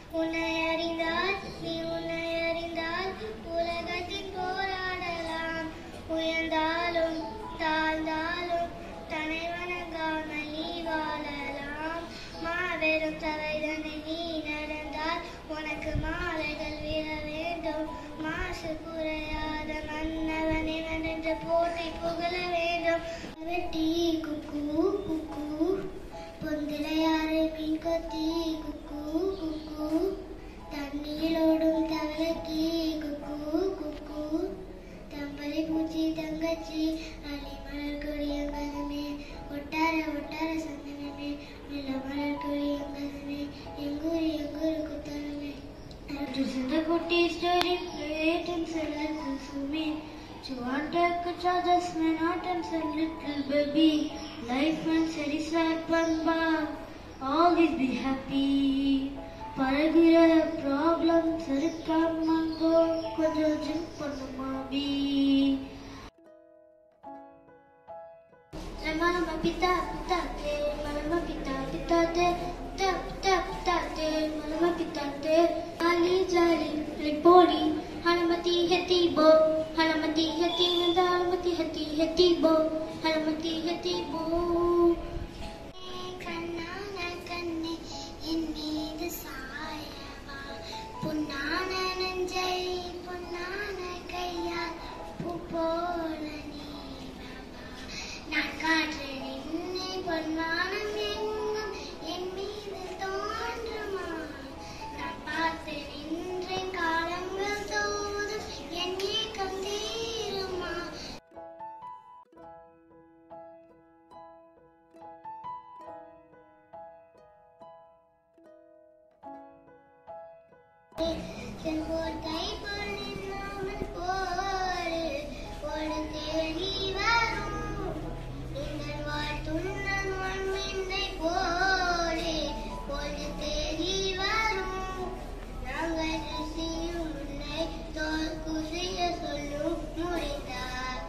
உன்னை அறிந்தால் நீ உன்னை அறிந்தால் உலகத்தில் போராடலாம். உயர்ந்தாலும் தாழ்ந்தாலும் தன்னை வணங்காமல் நீ வாழலாம். மாபெரும் தலைதனை நீ நடந்தால் உனக்கு மாலைகள் விழ வேண்டும். மாசு குறையாத மன்னவனை வென்று போற்றி புகழ வேண்டும். வெட்டி குக்கு குக்கு பொந்திலையாரை மீன் கொத்தி குக்கு குக்கு தண்ணீரோடும் தவளைக்கு குக்கு குக்கு தம்பளி பூச்சி தங்கச்சி அலி மலர் கொடி எங்கதுமே ஒட்டார ஒட்டார சந்தனமே மெல்ல மலர் கொடி எங்கதுமே எங்கூரு எங்கூரு குத்தனமே. This is the goatee story, great and little to me. To take a charges may not and say little baby. Life and satisfied panba, always be happy. Paragira problems sarikamango kojojim panamabi. Malama pita pita te, malama pita pita te, pita pita pita te, malama pita te. Jali jali ripodi, halamati heti bo, halamati heti nanda, halamati heti bo, halamati heti bo. Kannana kanne en meedu saayava, punnana nenjai punnana kaiyal pupola neevava. Naan kaatren ennai ponvaanam engum en meedu thondruma. Naan paarthen indren kaalangal thoodum en ஏக்கம் தீருமா. செங்கோல் கைப்பொல் நில்லாமல் போடு போடு தேடி வரும் நீங்கள் வாழ்த்துண்ணன் ஒன்றின்றை போடு போடு தேடி வரும். நாங்கள் ருசியும் உன்னை தோல் குசிய சொல்லும் முறைந்தார்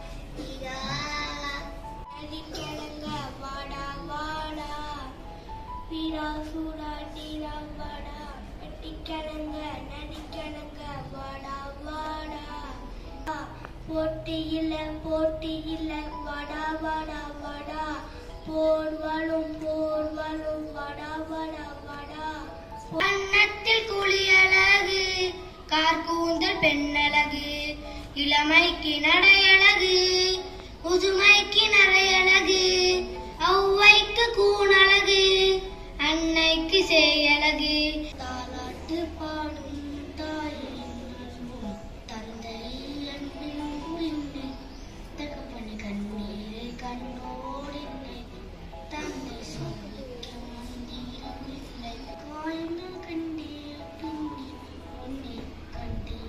நடிக்கிழங்க வாடா வாடா வீரா சூடா டீரா வாடா வெட்டிக்கிழங்க நடிக்கிழங்க வாடா வாடா போட்டியில போட்டியில வாடா வாடா வாடா போர் வரும் வாடா வாடா வாடா. வண்ணத்தில் குளியழகு கார்கூந்தல் பெண்ணழகு இளமைக்கு நடையழகு முதுமைக்கு நரையழகு ஔவைக்கு கூணழகு அன்னைக்கு சேயழகு. தாலாட்டு பாடும் தாயின் தந்தை அன்பு தகப்பனு கண்ணீர் கண்ணோடு தந்தை சொல்லிக்க மந்திரம் இல்லை காயங்கள் கண்டே பின்னி உன்னை கண்டே.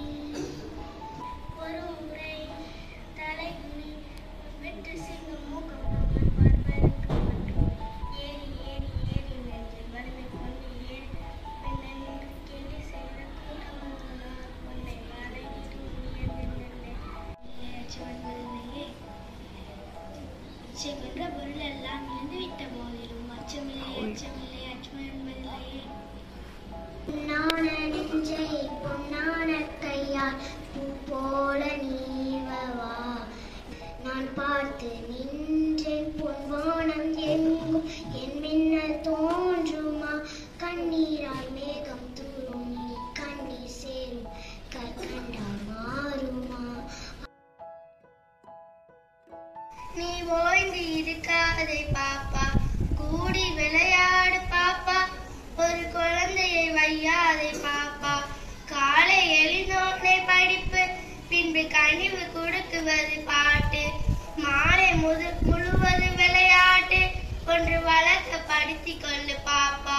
ஒரு முறை தலைகுனி வெற்று சிங்கம் மூக்கம் பார்ப்பதற்கு மட்டும் ஏறி ஏறி ஏறி நின்று வறுமை கொண்டு ஏறி பெண்ணென்று கேலி செய்த கூட்டமுதலார் உன்னை மறைத்து உயர்ந்திருந்தே வந்ததில்லையே. இச்சை கொன்ற பொருள் எல்லாம் இழந்துவிட்ட போதிலும் அச்சமில்லை அச்சமில்லை அச்சம் என்பதில்லையே. பொன்னான நெஞ்சை பொன்னான கையால் பூ போல நீவவா நான் பார்த்து நின்றேன் பொன்வானம் எங்கும் என் மின்னல் தோன்றுமா. கண்ணீரால் மேகம் தூரும் நீ கண்ணீர் சேரும் கற்கண்டால் மாறுமா. நீ ஓய்ந்து இருக்காதே பாப்பா கூடி விளையாடு பாப்பா ஒரு குழந்தையை வையாதே பாப்பா. காலை எழுந்தோடனே படிப்பு பின்பு கனிவு கொடுக்குவது பாட்டு மாலை முழுவது விளையாட்டு ஒன்று வளர்க்க படித்து கொள்ளு பாப்பா.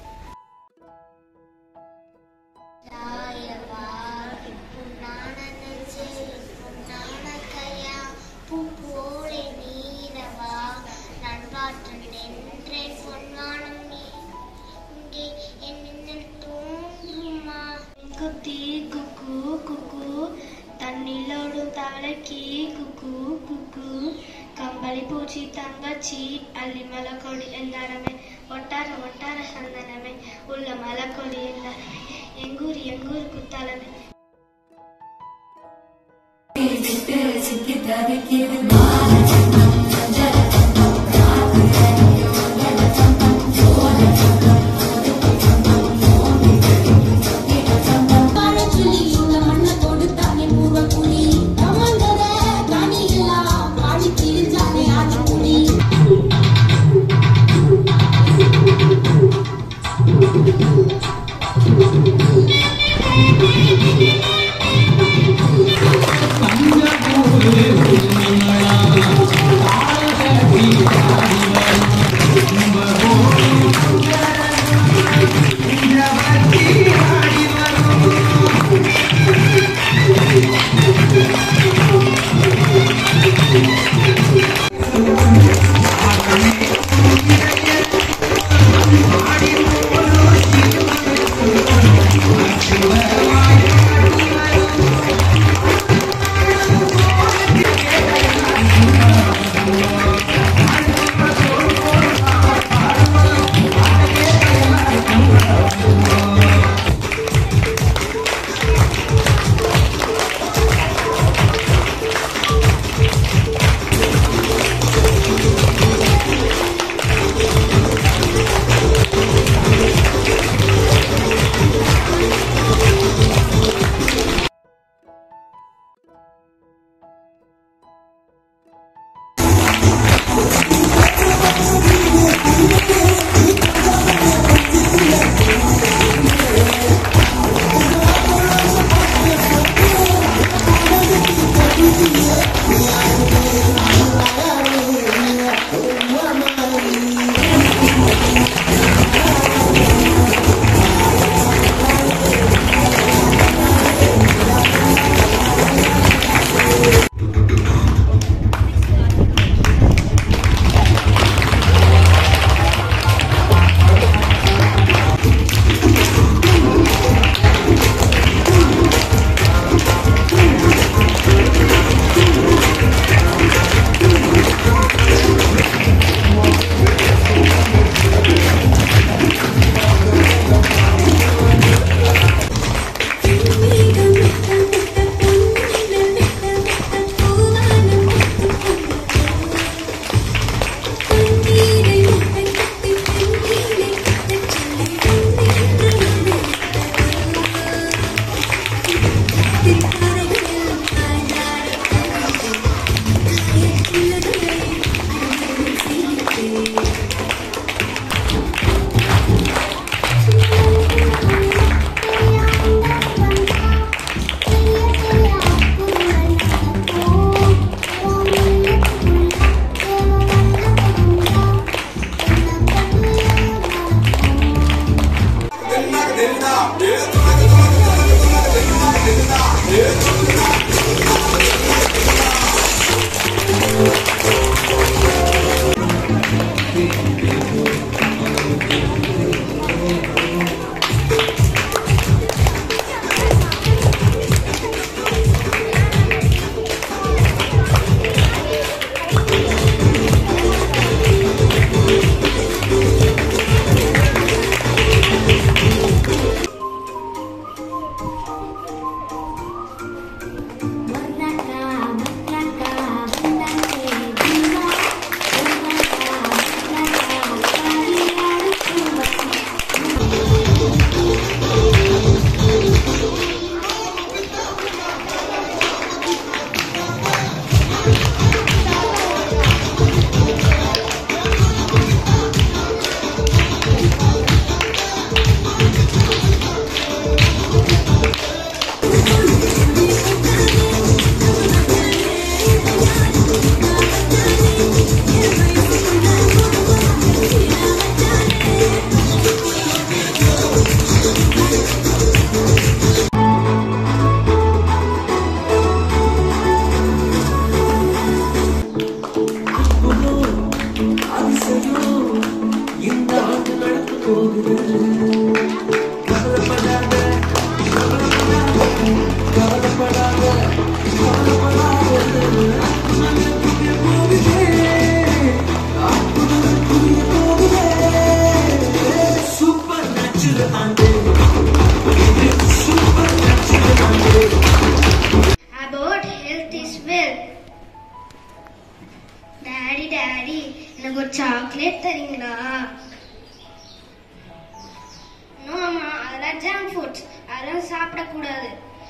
பூ போல நீரவா நான் பார்த்து நின்றேன் பொன்வானம் இங்கே என் மின்னல் தோன்றுமா. குத்தி குக்கு குக்கு தண்ணிலோடும் தவளைக்கு குக்கு குக்கு கம்பளி பூச்சி தங்கச்சி அள்ளி மலை கொடி எல்லாருமே ஒட்டார ஒட்டார சந்தனமே உள்ள மலை கொடி எல்லாம் பலன். Super natural. சாப்பிடக்கூடாது.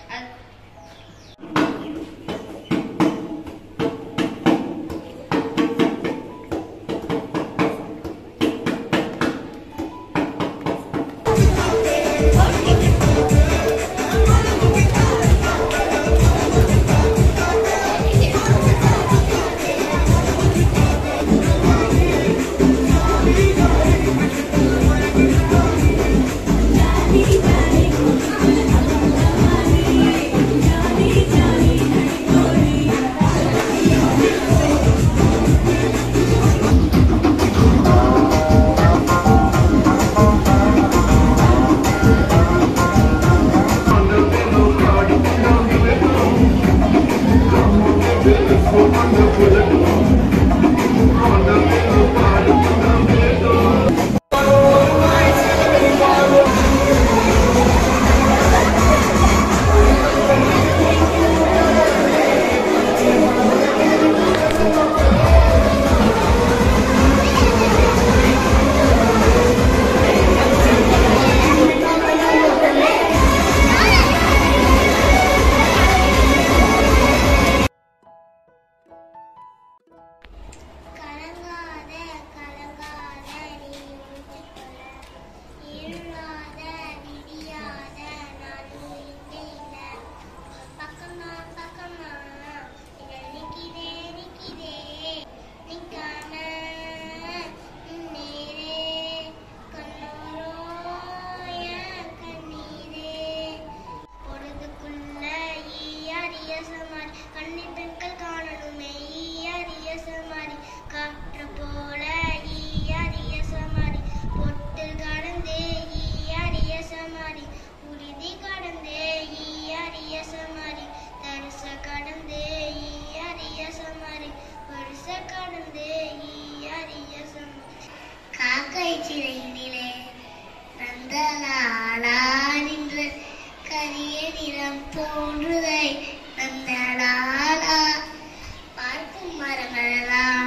சிறையினிலே நந்தலாலானின்ற கரிய நிறம் தோன்றுதை நந்தலாலா பார்க்கும் மரங்களெல்லாம்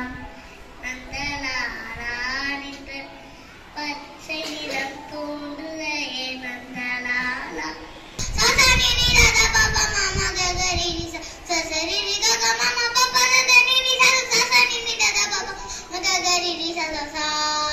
நந்தலாலானின்ற பச்சை நிறம் தோன்றுதை நந்தலாலா சசரி நிரத பாபா மாமா ககரி சசரி நிகக மாமா பாபா தனி நிச சசரி நிரத பாபா ககரி நிச சசா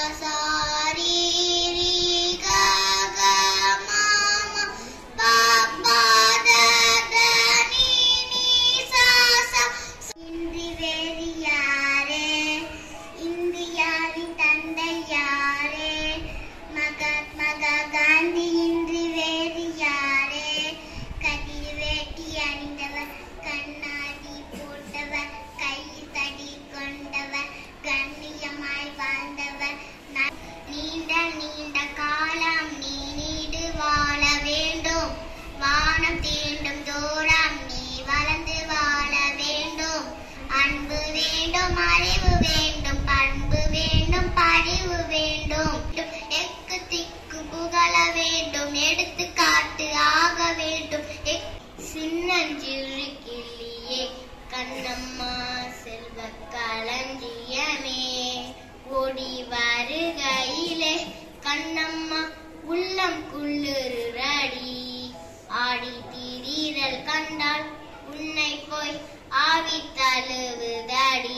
எடுத்துக்காட்டு ஆக வேண்டும். சின்னஞ்சிறு கிளியே கண்ணம்மா செல்வ களஞ்சியமே ஓடி வருகையிலே கண்ணம்மா உள்ளம் குளிரடி ஆடி திரிதல் கண்டால் உன்னை போய் ஆவி தழுவுதடி.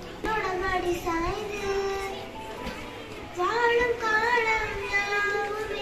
வாழும் காலம் யாவுமே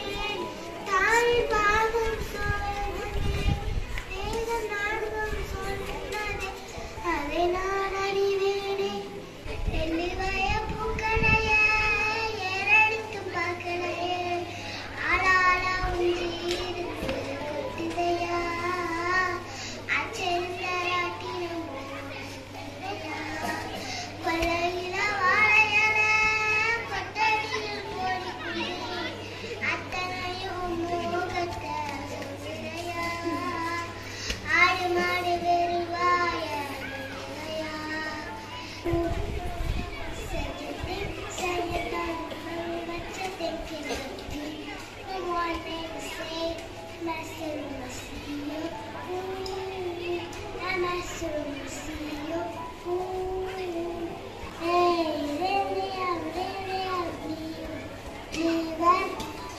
soon see you. Ooh. Hey, really, live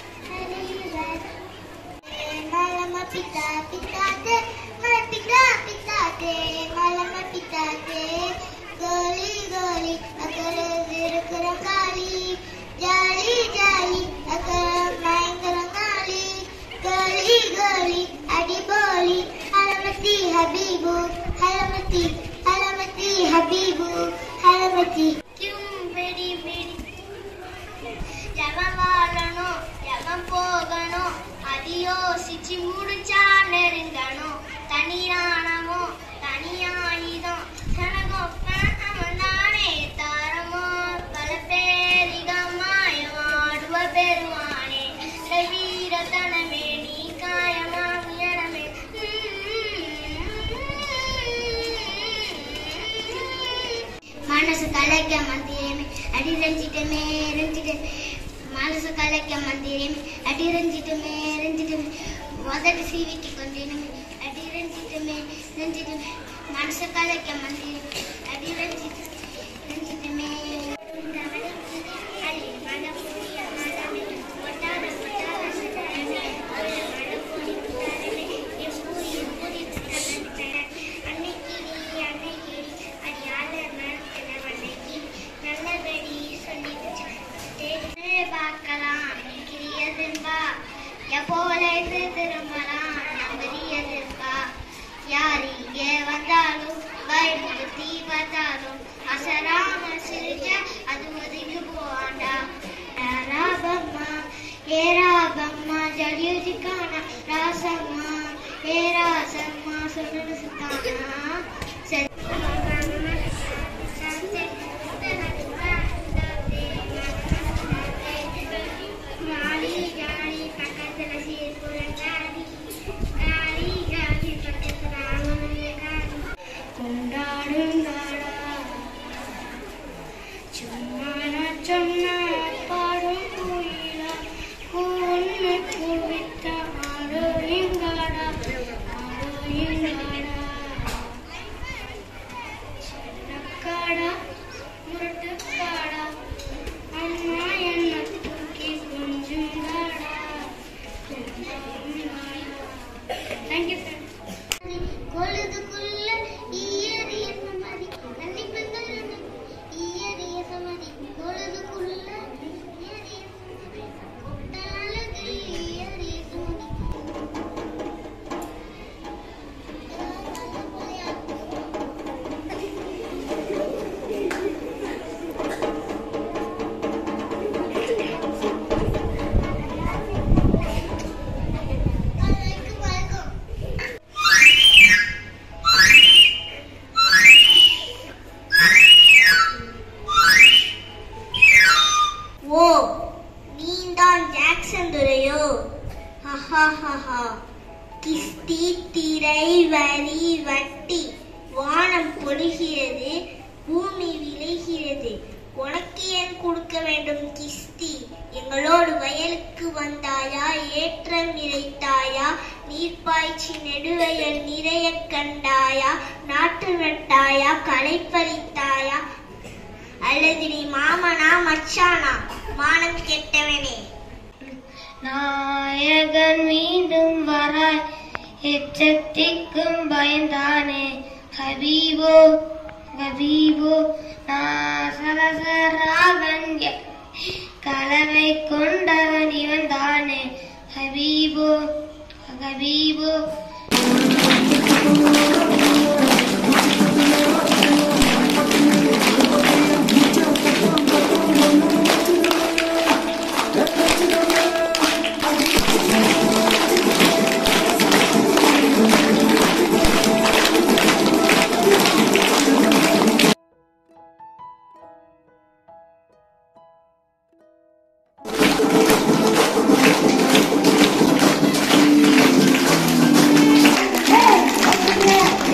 Malama pita pita de, mal pita pita de, malama pita de. Goli goli, akara zirkara kali, jali jali, akara maingara kali. Goli goli, adi boli, halamati habibu, halamati, halamati habibu, halamati. Kyum very very. Javam valano, javam pogano. அதியோசிச்சு முடிச்சா நெருங்கணும் தனியானமோ தனியாயுதம் சனகொப்பனானே தாரமோ பல பேரிகமாயமாடுவ பெருவானே வீரத்தனமே நீ காயமா முயலமே மனசு கலைக்க மந்திரமே அடி ரஞ்சிட்டமே ரஞ்சிட்டமே மனசு கலைக்க மந்திரமே அடி ரஞ்சிட்டமே ரஞ்சிட்டமே முதல் சீவிக்கு கொண்டினமே அடி ரஞ்சிட்டமே ரஞ்சிட்டமே மனசு கலைக்க மந்திரமே அடி ரஞ்சிட்டமே ரஞ்சிட்டமே அடி மனப்புரிய மனமே ஒட்டாத ஒட்டாத சட்டமே மனப்புரி புத்தாரமே எப்பூரி எப்பூரி புத்தகமே அன்னைக்கிரி அன்னைக்கிரி அடியாத மனத்தின வன்னைக்கு நல்லபடி சொல்லிட்டு பார்க்கலாம் கிரியதுன்பா எப்போல திரும்பலாம் நம்பரியதுன்பா யார் இங்கே வந்தாலும் பயமுறுத்தி பார்த்தாலும் அசராம சிரிச்சா அது ஒதுங்கி போவாண்டா ராபம்மா ஏ ராபம்மா ஜலியுதிக்கான ராசம்மா ஏ ராசம்மா சொல்லு சுத்தானா கிஸ்தி திரை வரி வட்டி வானம் பொழிகிறது பூமி விளைகிறது உனக்கு ஏன் கொடுக்க வேண்டும் கிஸ்தி எங்களோடு வயலுக்கு வந்தாயா ஏற்றம் இறைத்தாயா நீர் பாய்ச்சி நெடுவயல் நிறைய கண்டாயா நாட்டு நட்டாயா களை பறித்தாயா அல்லது நீ மாமனா மச்சானா மானம் கெட்டவனே நாயகன் மீண்டும் வராய் எச்சத்திற்கும் பயந்தானே ஹபீபோ ஹபீபோ நாசரசராகன் கலரை கொண்டவன் இவன் தானே ஹபீபோ ஹபீபோ Yeah.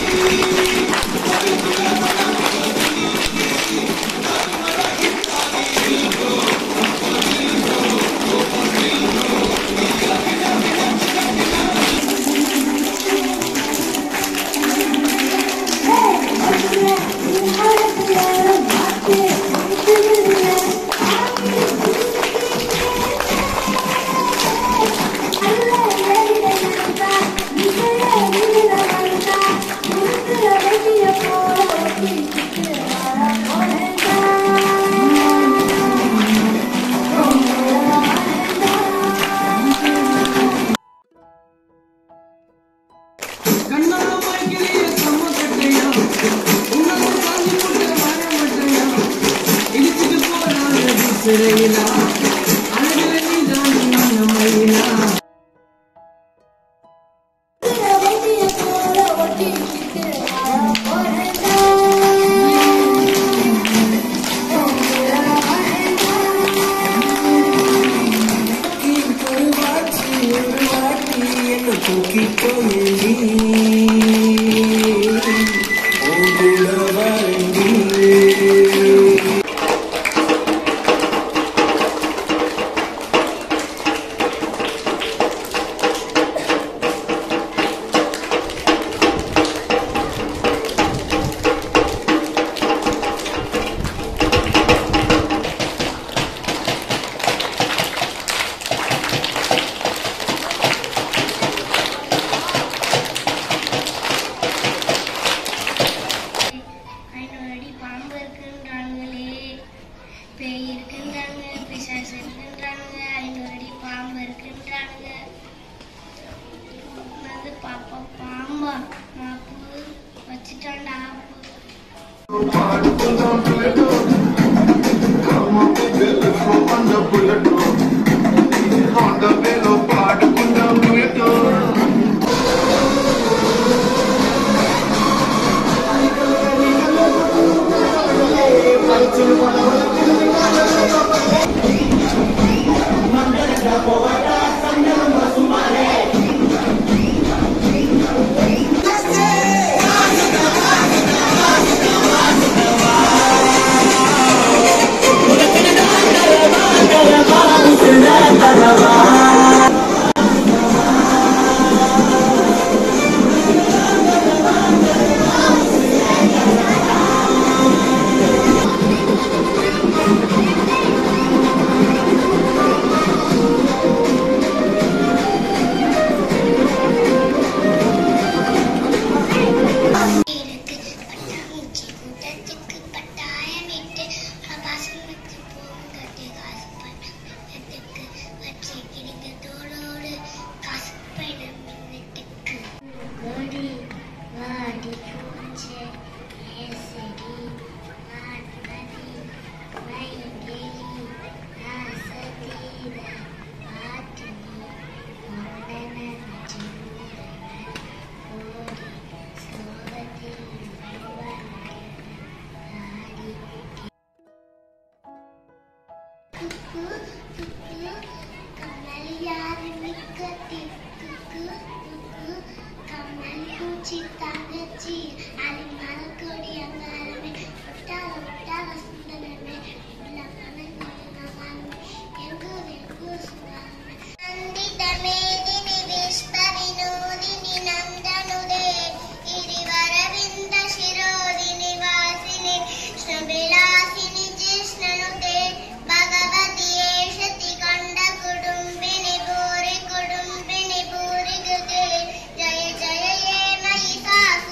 Jaya Jaya Ye Mahisa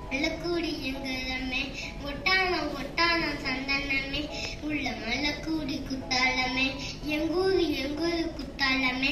மலக்கூடி எங்களமே ஒட்டானம் ஒட்டானம் சந்தனமே உள்ள மலக்கூடி குத்தாலமே எங்கூரு குத்தாலமே.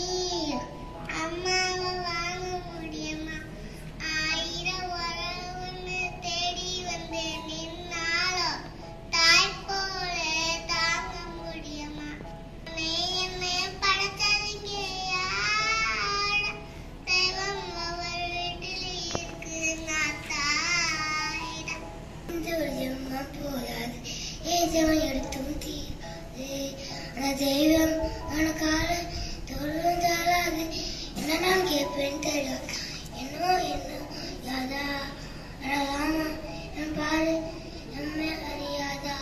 அம்மாவை வாங்க முடியுமா? 1000 வரவுன்னு தேடி வந்து நின்னாலும் தாய் போல தாங்க முடியுமா? என்னை படைச்சதுங்க யார்? தெய்வம் அவர் வீட்டில் இருக்கு நான் தாயிடம். இந்த ஒரு ஜென்மம் போதாது ஏஜம் எடுத்தும் தீராது. ஆனா தெய்வம் உனக்கால தொழும் தாராது. என்ன நான் கேட்பேன் தெரியும் என்ன யாதா அழகாமா என் பாரு எம்மே அறியாதா.